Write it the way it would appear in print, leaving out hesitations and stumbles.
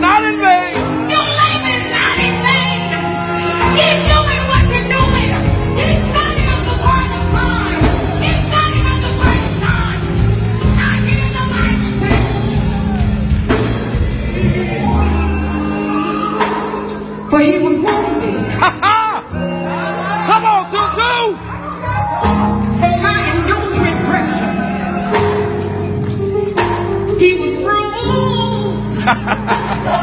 not in vain. Your labor is not in vain. Keep doing what you're doing. Keep studying of the word of God. Keep studying of the word of God. I hear the Bible say, for he was wounded. Come on, Tutu. I am your transgression. He was bruised